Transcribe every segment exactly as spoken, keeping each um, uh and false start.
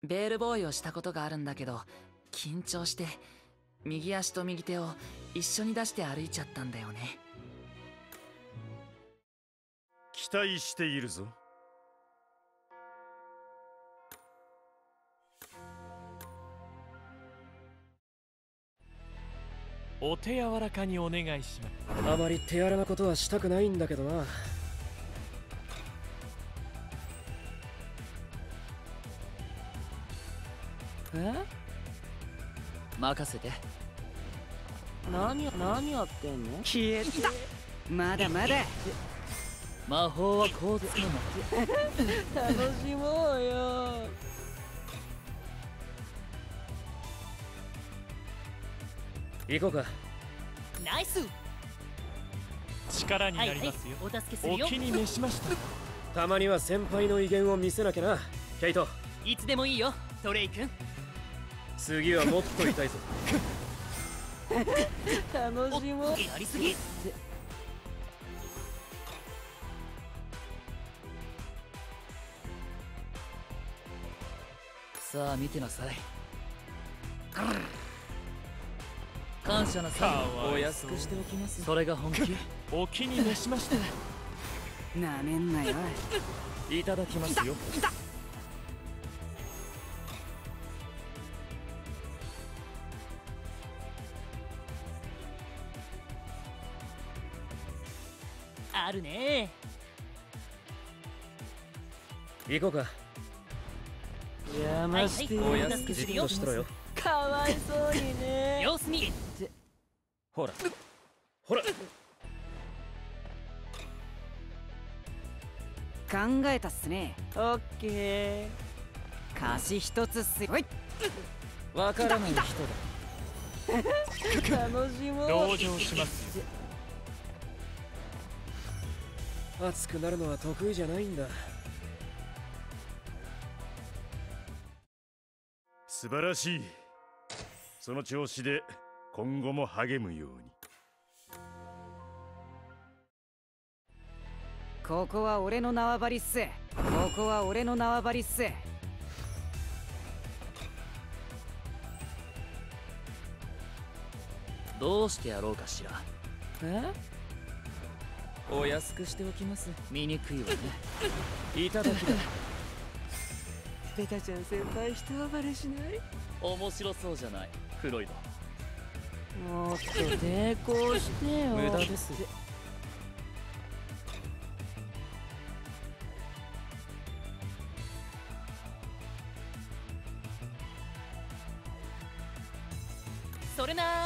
ベールボーイをしたことがあるんだけど、緊張して右足と右手を一緒に出して歩いちゃったんだよね。 期待しているぞ。 お手柔らかにお願いします。 あまり手荒なことはしたくないんだけどな。 え？ 任せて。 何何やってんの？ 消えた。 まだまだ。 魔法はこう使うの。 楽しもうよ。 行こうか。 ナイス。 力になりますよ。 はいはい、お助けするよ。 お気に召しました。 たまには先輩の威厳を見せなきゃな、ケイト。 いつでもいいよ、トレイ君。 次はもっと痛いぞ。 楽しもう。 やりすぎ。 さあ見てなさい。感謝なさい。 お安くしておきます。それが本気。 お気に召しました。 なめんなよ。 いただきますよ。 あるね。 行こうか。 邪魔してはいはい、 お安くじっとしとろよ。 かわいそうにね。 様子見。 ほらほら。 考えたっすね。オッケー。貸し一つっすよ。 わからない人だ。 楽しもう。 同情します。 熱くなるのは得意じゃないんだ。 素晴らしい。その調子で今後も励むように。 ここは俺の縄張りっす。ここは俺の縄張りっす。 どうしてやろうかしら。 え？ お安くしておきます。醜いわね。 いただきだ。 ペタちゃん先輩一暴れしない？ 面白そうじゃない、フロイド。 もっと抵抗してよ。 無駄です。 それな。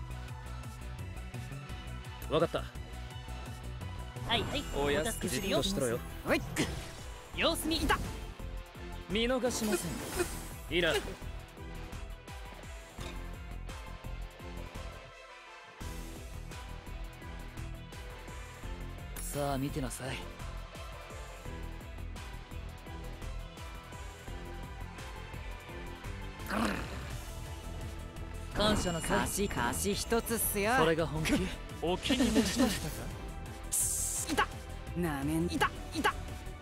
わかった。 はいはい、 おやす助けじっするよ。 としとろよ。 はい。 様子見。いた。 見逃しません。 いいな。 さあ見てなさい。感謝なさい。 貸し貸し一つっすよ。 それが本気。 お気に召しましたか。 いた。なめん。いたいた。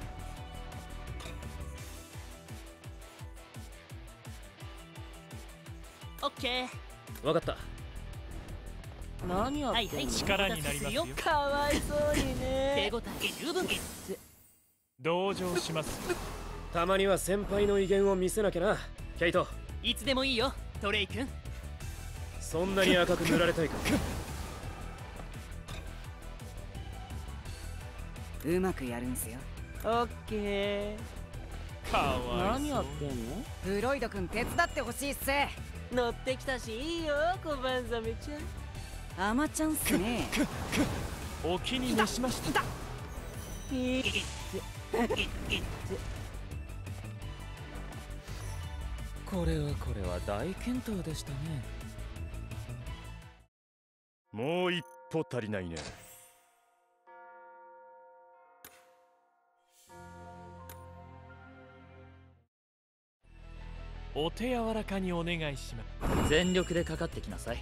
オッケー。 わかった。 何やってんの？ はいはい、 力になりますよ。 かわいそうに手ね。 応え十分。 同情します。 たまには先輩の威厳を見せなきゃな、ケイト。 いつでもいいよ、トレイ君。 そんなに赤く塗られたいか。 うまくやるんすよ。オッケかわいそう。 何やってんの？フロイド君手伝ってほしいっす。乗ってきたしいいよ、小判ザメちゃん。アマちゃんっすね。 お気に召しました。 いい。 これはこれは大健闘でしたね。 もう一歩足りないね。 お手柔らかにお願いします。 全力でかかってきなさい。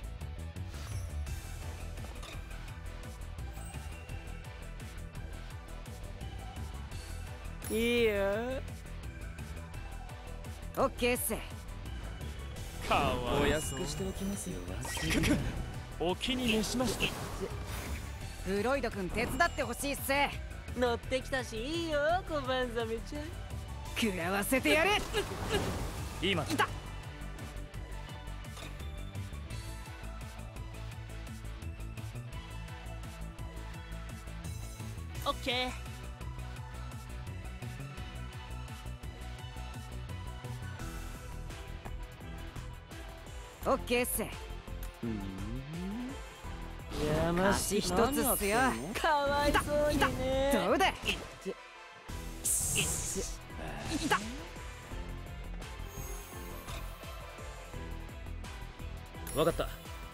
いいよ。 オッケーっす。 かわおいそう。 安くしておきますよ。 お気に召しました。 フロイド君手伝ってほしいっす。 乗ってきたしいいよ小判ザメちゃん。 食らわせてやれ。 今いた。 オッケー。 オッケーっす。 やまし一つっすよ。 かわいそうにね。 どうだ。 いた。 わかった。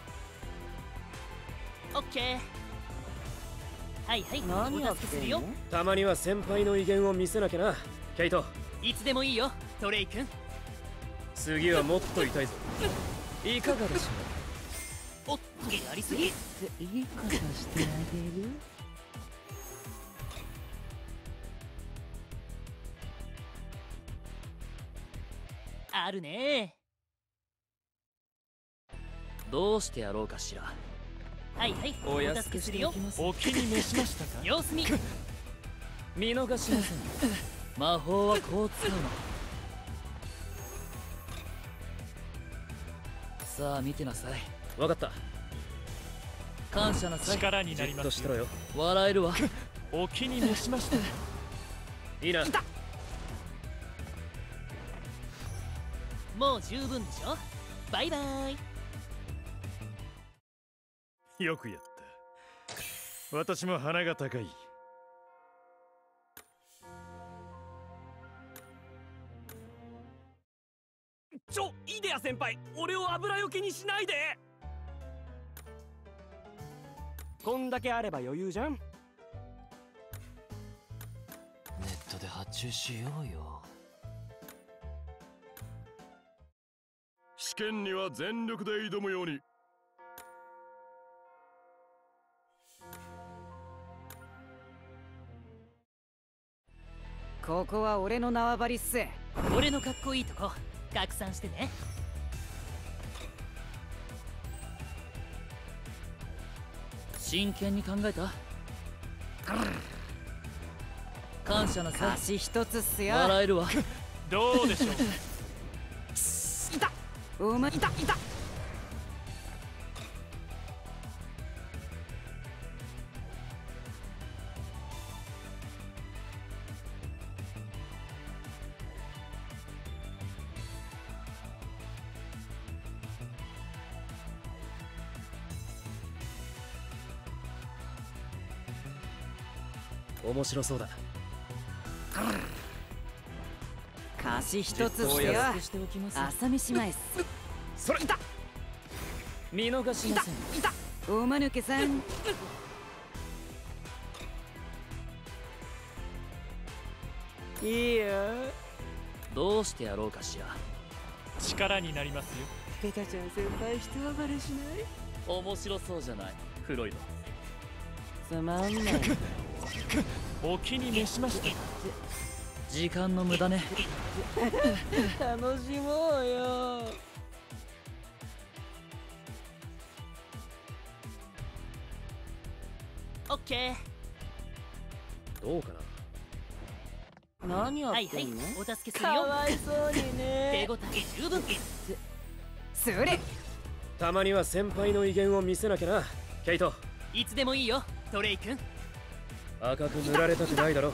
オッケー。はいはい。 何やお助けするよ。 たまには先輩の威厳を見せなきゃな。ケイト、 いつでもいいよトレイ君。 次はもっと痛いぞ。いかがでしょおっとやりすぎ。 いいことしてあげる。 あるね。 どうしてやろうかしら。 はいはい。 う。おお安く助けするよしておき。ます。 お気に召しましたか。 様子見。 見逃しません。魔法はこう使うの。さあ見てなさい。 わかった。 感謝なさい。 力になりじっますよ。 としてろよ。 笑えるわ。 お気に召しました。 いいな。 もう十分でしょ。バイバイ。 よくやった。私も鼻が高い。 ちょ、イデア先輩、俺を油よけにしないで。こんだけあれば余裕じゃん。 ネットで発注しようよ。 試験には全力で挑むように。 ここは俺の縄張りっす。 俺のかっこいいとこ拡散してね。 真剣に考えた。感謝なさい。 貸し一つっすよ。 笑えるわ。 どうでしょう。 いた。お前いたいた。 面白そうだ。 貸し一つっすよ。 お安くしておきます。 朝飯前っす。 それいた。 見逃しません。 いた。おまぬけさん。 いいよ。 どうしてやろうかしら。 力になりますよ。 ペタちゃん先輩一暴れしない。 面白そうじゃない、フロイド。 つまんない。 お気に召しました。 時間の無駄ね。 楽しもうよ。オッケー。 どうかな。 何やはいはい。お助けするよ。 かわいそうにね。 手応え十分。 それ。 たまには先輩の威厳を見せなきゃな。ケイト、 いつでもいいよトレイ君。 赤く塗られたくないだろ。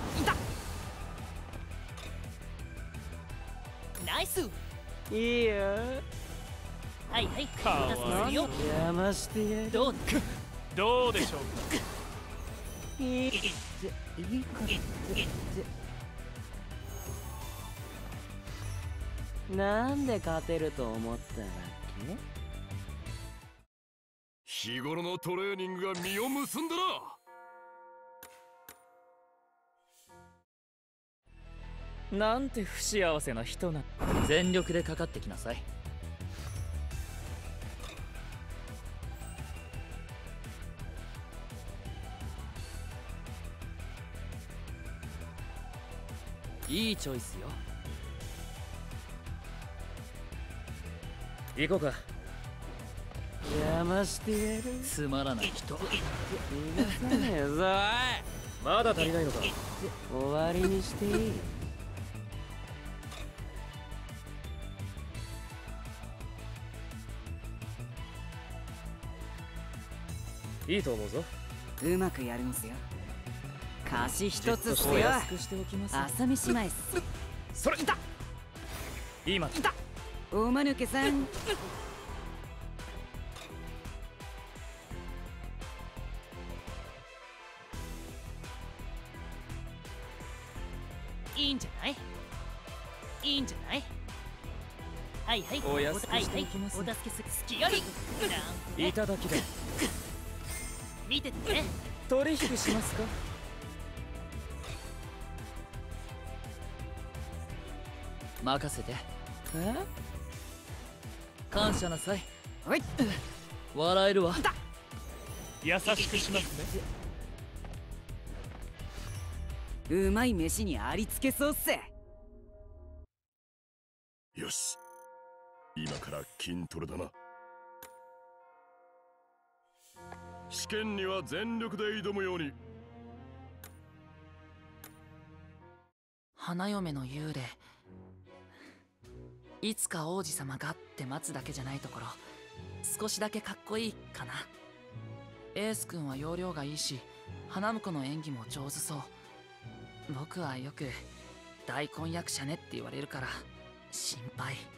ナイス。 いいよ。 はいはい。 かわいいお助けするよ。 邪魔してやる。 どうどうでしょうか。 いい。いいことなんで勝てると思ったわけ？ 日頃のトレーニングが実を結んだな。 なんて不幸せな人な。全力でかかってきなさい。いいチョイスよ。 行こうか。 邪魔してやる。 つまらない人。 逃がさねえぞまだ足りないのか。 おい。終わりにしていい。 いいと思うぞ。 うまくやるんすよ。貸し一つっすおよ。 安くしておきます。 朝飯前っす。 それいた。今いた。 おまぬけさん。 いいんじゃない。いいんじゃない。はいはい。 お安くしておきます。 お助けする隙あり。 いただきだ。 見ててね。 取引しますか。 任せて。 え？ 感謝なさい。 はい。 笑えるわ。 優しくしますね。 うまい飯にありつけそうっす。 よし、今から筋トレだな。試験には全力で挑むように。 花嫁の幽霊、いつか王子様がって待つだけじゃないところ、少しだけかっこいいかな。エース君は要領がいいし、花婿の演技も上手そう。僕はよく大根役者ねって言われるから心配。